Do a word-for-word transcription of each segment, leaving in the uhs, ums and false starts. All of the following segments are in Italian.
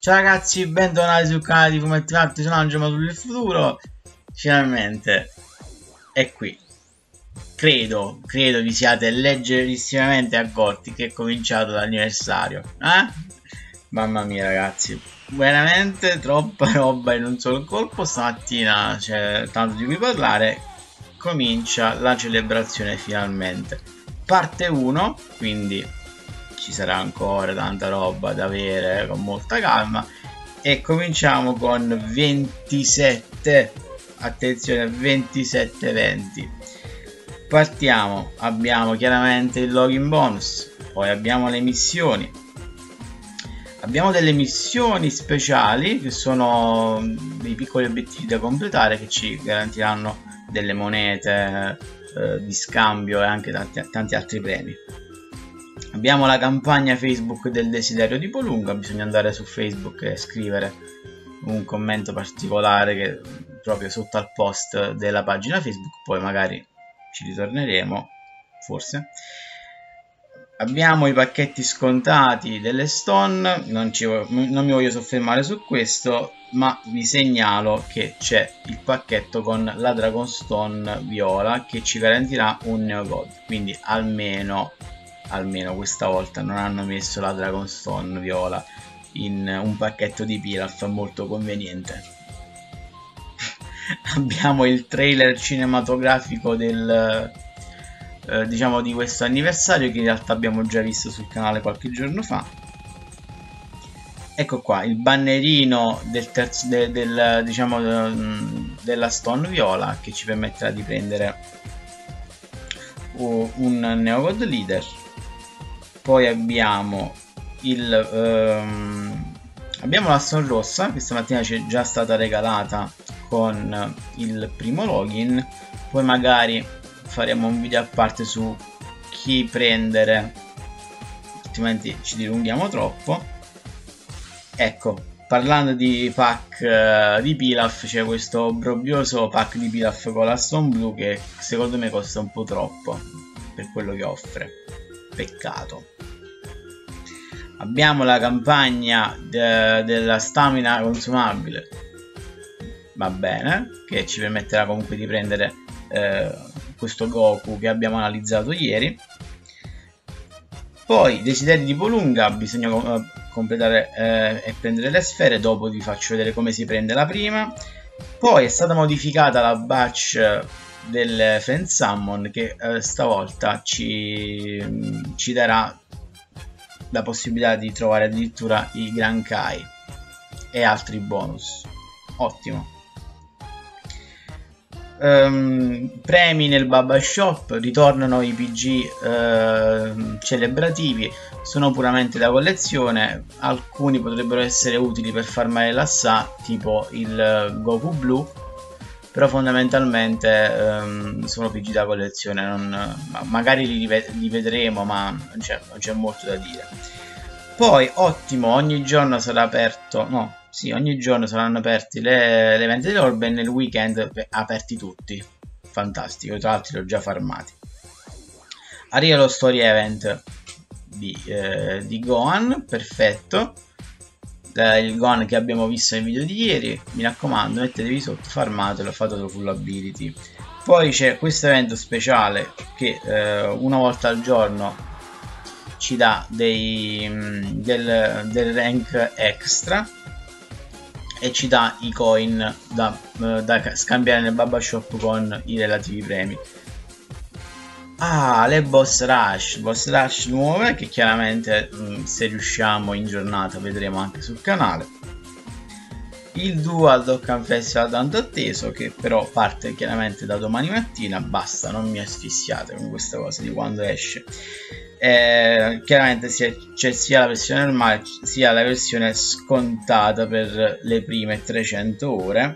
Ciao ragazzi, bentornati sul canale di Fumetti Fatti, sono Angelo sul futuro. Finalmente è qui. Credo, credo vi siate leggerissimamente accorti che è cominciato l'anniversario. Eh? Mamma mia ragazzi, veramente troppa roba in un solo colpo. Stamattina c'è tanto di cui parlare. Comincia la celebrazione finalmente. Parte uno, quindi ci sarà ancora tanta roba da avere con molta calma, e cominciamo con ventisette, attenzione, ventisette eventi. Partiamo, abbiamo chiaramente il login bonus, poi abbiamo le missioni, abbiamo delle missioni speciali che sono dei piccoli obiettivi da completare che ci garantiranno delle monete eh, di scambio e anche tanti, tanti altri premi. Abbiamo la campagna Facebook del desiderio di Polunga, bisogna andare su Facebook e scrivere un commento particolare che proprio sotto al post della pagina Facebook, poi magari ci ritorneremo, forse. Abbiamo i pacchetti scontati delle Stone, non, ci, non mi voglio soffermare su questo, ma vi segnalo che c'è il pacchetto con la Dragonstone viola che ci garantirà un Neogod, quindi almeno... almeno questa volta non hanno messo la Dragonstone viola in un pacchetto di Pilaf molto conveniente. Abbiamo il trailer cinematografico del eh, diciamo di questo anniversario, che in realtà abbiamo già visto sul canale qualche giorno fa. Ecco qua il bannerino del terzo de, del diciamo de, della Stone viola, che ci permetterà di prendere un Neogod Leader. Poi abbiamo il um, abbiamo la Stone rossa che stamattina ci è già stata regalata con il primo login. Poi magari faremo un video a parte su chi prendere, altrimenti ci dilunghiamo troppo. Ecco, parlando di pack uh, di Pilaf, c'è questo obbrobrioso pack di Pilaf con la Stone blu che secondo me costa un po' troppo per quello che offre. Peccato. Abbiamo la campagna de della stamina consumabile, va bene, che ci permetterà comunque di prendere eh, questo Goku che abbiamo analizzato ieri. Poi desideri di Polunga, bisogna eh, completare eh, e prendere le sfere. Dopo vi faccio vedere come si prende la prima. Poi è stata modificata la batch del Friend Summon, che eh, stavolta ci, ci darà la possibilità di trovare addirittura i Gran Kai e altri bonus. Ottimo. Um, premi nel Baba Shop, ritornano i P G uh, celebrativi, sono puramente da collezione, alcuni potrebbero essere utili per farmare l'assa, tipo il Goku blu, però fondamentalmente um, sono P G da collezione, non, ma magari li, li vedremo, ma non c'è molto da dire. Poi ottimo, ogni giorno sarà aperto, no, sì, ogni giorno saranno aperti le, le vendite dell'orbe, e nel weekend aperti tutti, fantastico, tra l'altro li ho già farmati. Arriva lo story event di, eh, di Gohan, perfetto. Il Gohan che abbiamo visto nel video di ieri, mi raccomando, mettetevi sotto, farmatelo, fatelo full ability. Poi c'è questo evento speciale che eh, una volta al giorno ci dà dei, del, del rank extra e ci dà i coin da, da scambiare nel Baba Shop con i relativi premi. Ah, le boss rush, boss rush nuove che chiaramente mh, se riusciamo in giornata vedremo anche sul canale. Il Dual Dokkan Festival tanto atteso, che però parte chiaramente da domani mattina, basta, non mi asfissiate con questa cosa di quando esce. Eh, chiaramente c'è sia la versione normale sia la versione scontata per le prime trecento ore,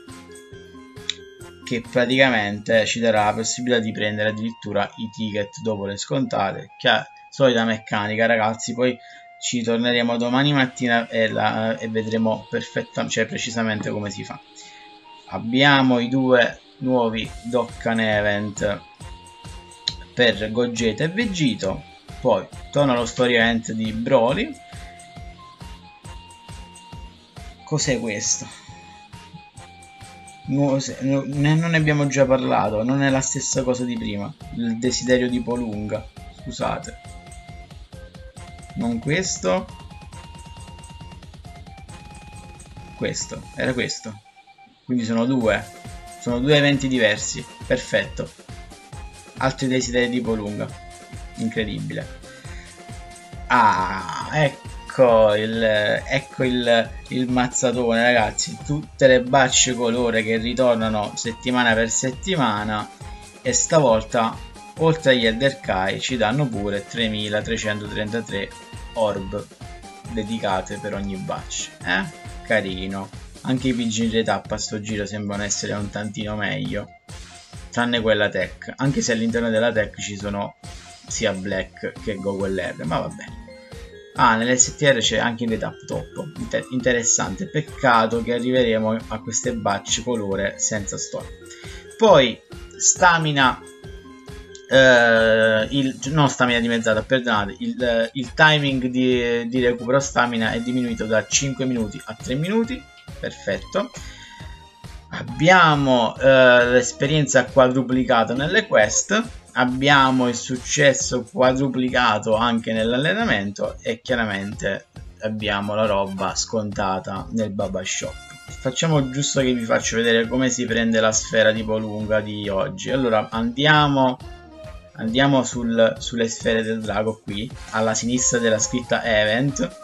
che praticamente ci darà la possibilità di prendere addirittura i ticket dopo le scontate, che è solita meccanica ragazzi. Poi ci torneremo domani mattina e, la, e vedremo perfettamente, cioè precisamente come si fa. Abbiamo i due nuovi Dokkan Event per Gogeta e Vegito. Poi torna lo story event di Broly, cos'è questo? No, no, ne, non ne abbiamo già parlato, non è la stessa cosa di prima. Il desiderio di Polunga, scusate. Non questo. Questo, era questo. Quindi sono due. Sono due eventi diversi. Perfetto. Altri desideri di Polunga. Incredibile. Ah, ecco il, ecco il, il mazzatone, ragazzi. Tutte le bacce colore che ritornano settimana per settimana. E stavolta, oltre agli Elder Kai, ci danno pure tremilatrecentotrentatré orb dedicate per ogni batch. Eh? Carino. Anche i P G in tappa a sto giro sembrano essere un tantino meglio. Tranne quella tech. Anche se all'interno della tech ci sono sia Black che Go L R, ma va bene. Ah, nell'S T R c'è anche in etap top. Inter interessante. Peccato che arriveremo a queste batch colore senza storia. Poi stamina, eh, il, non stamina dimezzata, perdonate, il, il timing di, di recupero stamina è diminuito da cinque minuti a tre minuti. Perfetto. Abbiamo eh, l'esperienza quadruplicata nelle quest. Abbiamo il successo quadruplicato anche nell'allenamento e chiaramente abbiamo la roba scontata nel Baba Shop. Facciamo giusto che vi faccio vedere come si prende la sfera di Polunga di oggi. Allora andiamo, andiamo sul, sulle sfere del drago qui, alla sinistra della scritta Event.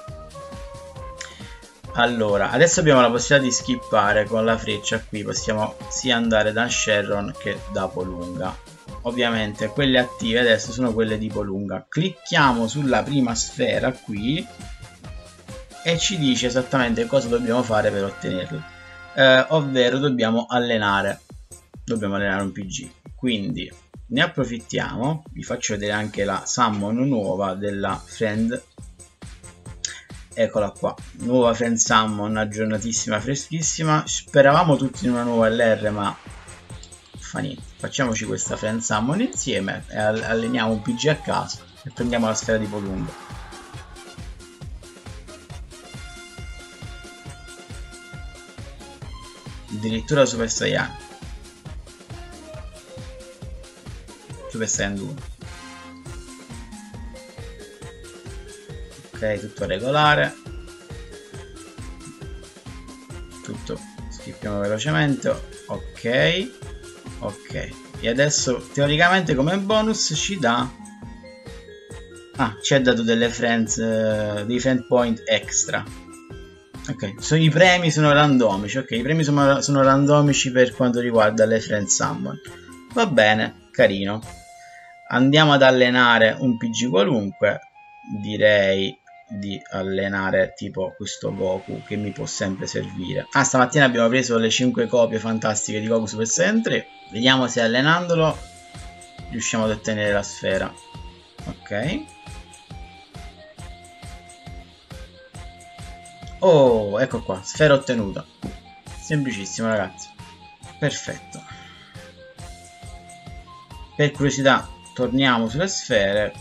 Allora, adesso abbiamo la possibilità di skippare con la freccia qui, possiamo sia andare da Shenron che da Polunga. Ovviamente quelle attive adesso sono quelle di Polunga. Clicchiamo sulla prima sfera qui e ci dice esattamente cosa dobbiamo fare per ottenerla, eh, ovvero dobbiamo allenare dobbiamo allenare un P G. Quindi ne approfittiamo, vi faccio vedere anche la summon nuova della friend. Eccola qua, nuova friend summon, aggiornatissima, freschissima. Speravamo tutti in una nuova L R, ma fa niente. Facciamoci questa friend summon insieme e alleniamo un P G a caso e prendiamo la sfera di Polunga. Addirittura Super Saiyan. Super Saiyan due. Ok, tutto regolare. Tutto. Skippiamo velocemente. Ok. Ok, e adesso teoricamente come bonus ci dà, ah, ci ha dato delle friends, uh, dei friend point extra. Ok, so, i premi sono randomici. Ok, i premi sono, sono randomici per quanto riguarda le friend summon. Va bene, carino. Andiamo ad allenare un P G qualunque. Direi di allenare tipo questo Goku, che mi può sempre servire. Ah, stamattina abbiamo preso le cinque copie fantastiche di Goku Super Saiyan tre. Vediamo se allenandolo riusciamo ad ottenere la sfera. Ok. Oh, ecco qua, sfera ottenuta. Semplicissimo, ragazzi. Perfetto. Per curiosità torniamo sulle sfere.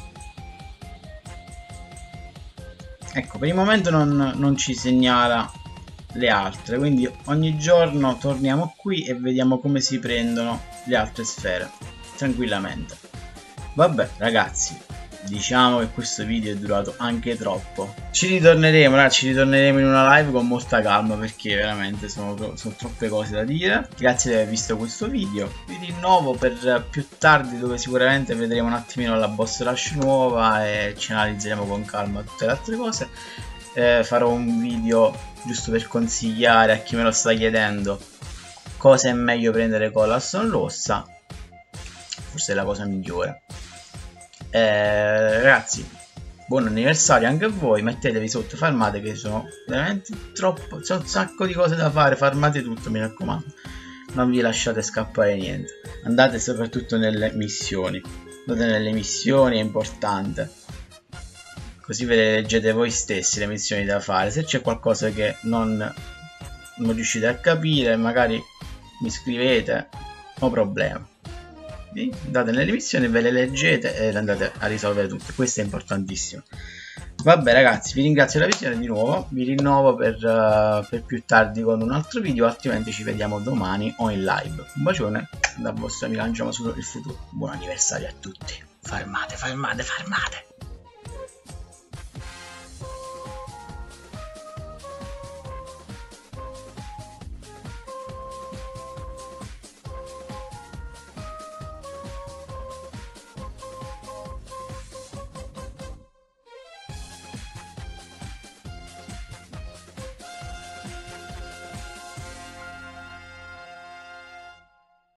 Ecco, per il momento non, non ci segnala le altre, quindi ogni giorno torniamo qui e vediamo come si prendono le altre sfere tranquillamente. Vabbè ragazzi, diciamo che questo video è durato anche troppo. Ci ritorneremo, ragazzi, ci ritorneremo in una live con molta calma, perché veramente sono, sono troppe cose da dire. Grazie di aver visto questo video. Vi rinnovo per più tardi, dove sicuramente vedremo un attimino la boss rush nuova e ci analizzeremo con calma tutte le altre cose. Eh, farò un video giusto per consigliare a chi me lo sta chiedendo cosa è meglio prendere con la Son rossa. Forse è la cosa migliore. Eh, ragazzi, buon anniversario anche a voi. Mettetevi sotto, farmate, che sono veramente troppo, c'è un sacco di cose da fare. Farmate tutto, mi raccomando, non vi lasciate scappare niente. Andate soprattutto nelle missioni, andate nelle missioni, è importante, così ve le leggete voi stessi le missioni da fare. Se c'è qualcosa che non, non riuscite a capire, magari mi scrivete, no problema. Andate nelle missioni, ve le leggete e andate a risolvere tutte. Questo è importantissimo. Vabbè ragazzi, vi ringrazio per la visione di nuovo, vi rinnovo per, uh, per più tardi con un altro video, altrimenti ci vediamo domani o in live. Un bacione dal vostro amico Angelo Masuro il futuro. Buon anniversario a tutti. Farmate, farmate, farmate.